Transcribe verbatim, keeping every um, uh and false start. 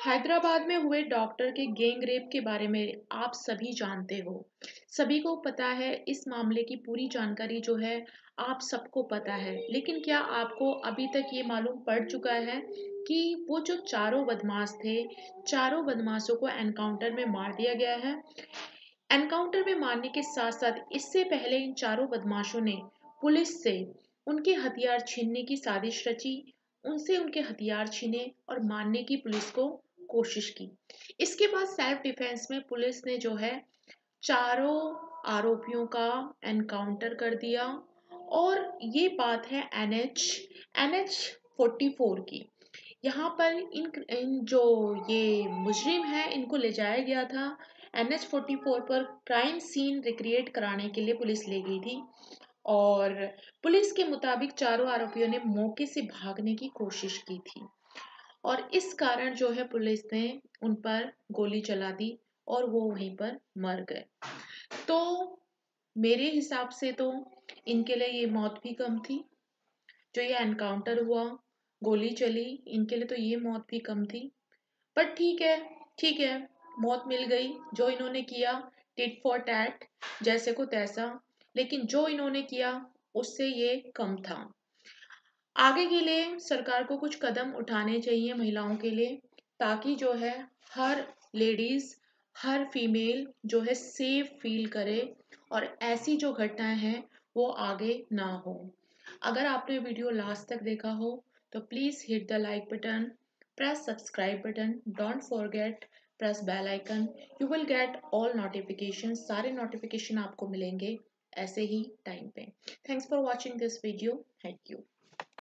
हैदराबाद में हुए डॉक्टर के गैंग रेप के बारे में आप सभी जानते हो। सभी को पता है, इस मामले की पूरी जानकारी जो है आप सबको पता है। लेकिन क्या आपको अभी तक ये मालूम पड़ चुका है कि वो जो चारों बदमाश थे, चारों बदमाशों को एनकाउंटर में मार दिया गया है। एनकाउंटर में मारने के साथ साथ इससे पहले इन चारों बदमाशों ने पुलिस से उनके हथियार छीनने की साजिश रची, उनसे उनके हथियार छीने और मारने की पुलिस को कोशिश की। इसके बाद सेल्फ डिफेंस में पुलिस ने जो है चारों आरोपियों का एनकाउंटर कर दिया। और ये बात है N H N H forty four की। यहाँ पर इन, इन जो ये मुजरिम है इनको ले जाया गया था। एन एच फोर्टी फोर पर क्राइम सीन रिक्रिएट कराने के लिए पुलिस ले गई थी। और पुलिस के मुताबिक चारों आरोपियों ने मौके से भागने की कोशिश की थी और इस कारण जो है पुलिस ने उन पर गोली चला दी और वो वहीं पर मर गए। तो मेरे हिसाब से तो इनके लिए ये मौत भी कम थी। जो ये एनकाउंटर हुआ, गोली चली, इनके लिए तो ये मौत भी कम थी। पर ठीक है, ठीक है, मौत मिल गई। जो इन्होंने किया टिट फॉर टैट, जैसे को तैसा, लेकिन जो इन्होंने किया उससे ये कम था। आगे के लिए सरकार को कुछ कदम उठाने चाहिए महिलाओं के लिए, ताकि जो है हर लेडीज, हर फीमेल जो है सेफ फील करे और ऐसी जो घटनाएं हैं वो आगे ना हो। अगर आपने वीडियो लास्ट तक देखा हो तो please hit the like button, press subscribe button, don't forget press bell icon. You will get all notification, सारे नोटिफिकेशन आपको मिलेंगे ऐसे ही टाइम पे। Thanks for watching this video. Thank you.